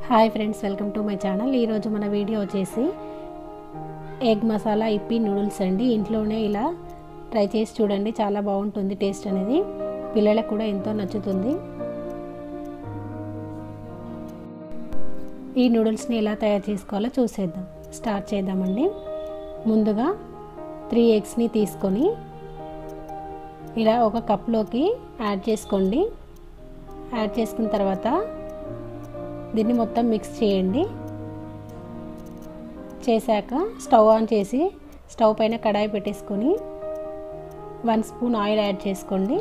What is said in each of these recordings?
Hi friends, welcome to my channel. ఈరోజు మన video వచ్చేసి ఎగ్ మసాలా ఇప్పి నూడిల్స్ అండి. ఇంట్లోనే ఇలా ట్రై చేసి చూడండి, చాలా బాగుంటుంది. టేస్ట్ అనేది పిల్లలకు కూడా ఎంతో నచ్చుతుంది. ఈ నూడిల్స్ని ఎలా తయారు చేసుకోవాలో స్టార్ట్ చేద్దామండి. ముందుగా 3 ఎగ్స్ని తీసుకొని ఇలా ఒక కప్లోకి యాడ్ చేసుకోండి. యాడ్ చేసుకున్న తర్వాత దీన్ని మొత్తం మిక్స్ చేయండి. చేశాక స్టవ్ ఆన్ చేసి స్టవ్ పైన కడాయి పెట్టేసుకొని 1 స్పూన్ ఆయిల్ యాడ్ చేసుకోండి.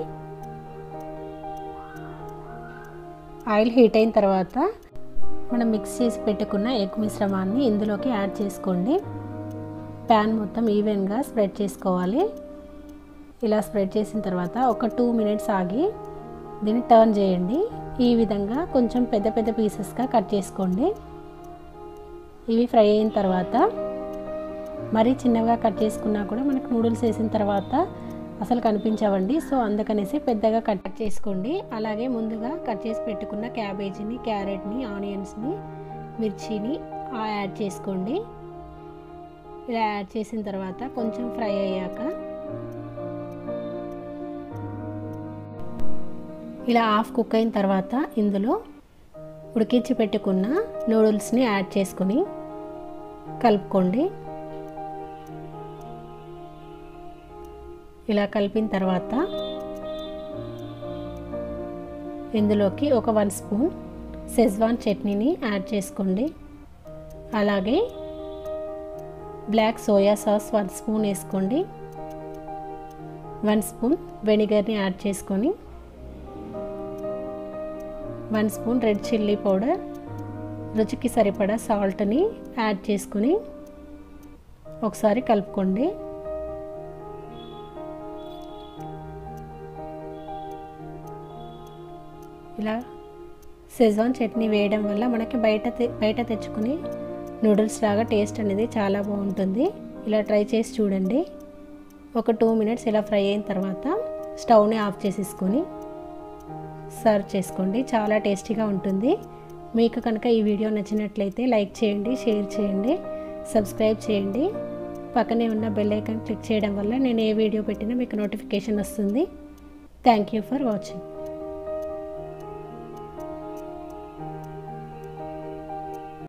ఆయిల్ హీట్ అయిన తర్వాత మనం మిక్స్ చేసి పెట్టుకున్న ఎగ్ మిశ్రమాన్ని ఇందులోకి యాడ్ చేసుకోండి. ప్యాన్ మొత్తం ఈవెన్గా స్ప్రెడ్ చేసుకోవాలి. ఇలా స్ప్రెడ్ చేసిన తర్వాత ఒక 2 మినిట్స్ ఆగి దీన్ని టర్న్ చేయండి. ఈ విధంగా కొంచెం పెద్ద పెద్ద పీసెస్గా కట్ చేసుకోండి. ఇవి ఫ్రై అయిన తర్వాత మరీ చిన్నగా కట్ చేసుకున్నా కూడా మనకు నూడిల్స్ వేసిన తర్వాత అసలు కనిపించవండి. సో అందుకనేసి పెద్దగా కట్ చేసుకోండి. అలాగే ముందుగా కట్ చేసి పెట్టుకున్న క్యాబేజీని, క్యారెట్ని, ఆనియన్స్ని, మిర్చిని యాడ్ చేసుకోండి. ఇలా యాడ్ చేసిన తర్వాత కొంచెం ఫ్రై అయ్యాక ఇలా హాఫ్ కుక్ అయిన తర్వాత ఇందులో ఉడికించి పెట్టుకున్న నూడిల్స్ని యాడ్ చేసుకొని కలుపుకోండి. ఇలా కలిపిన తర్వాత ఇందులోకి ఒక 1 స్పూన్ షెజ్వాన్ చట్నీని యాడ్ చేసుకోండి. అలాగే బ్లాక్ సోయా సాస్ 1 స్పూన్ వేసుకోండి. 1 స్పూన్ వెనిగర్ని యాడ్ చేసుకొని 1 స్పూన్ రెడ్ చిల్లీ పౌడర్, రుచికి సరిపడా సాల్ట్ని యాడ్ చేసుకుని ఒకసారి కలుపుకోండి. ఇలా షెజ్వాన్ చట్నీ వేయడం వల్ల మనకి బయట తెచ్చుకుని నూడిల్స్ లాగా టేస్ట్ అనేది చాలా బాగుంటుంది. ఇలా ట్రై చేసి చూడండి. ఒక 2 మినిట్స్ ఇలా ఫ్రై అయిన తర్వాత స్టవ్ని ఆఫ్ చేసేసుకొని సర్వ్ చేసుకోండి. చాలా టేస్టీగా ఉంటుంది. మీకు కనుక ఈ వీడియో నచ్చినట్లయితే లైక్ చేయండి, షేర్ చేయండి, సబ్స్క్రైబ్ చేయండి. పక్కనే ఉన్న బెల్ ఐకాన్ క్లిక్ చేయడం వల్ల నేను ఏ వీడియో పెట్టినా మీకు నోటిఫికేషన్ వస్తుంది. Thank you for watching.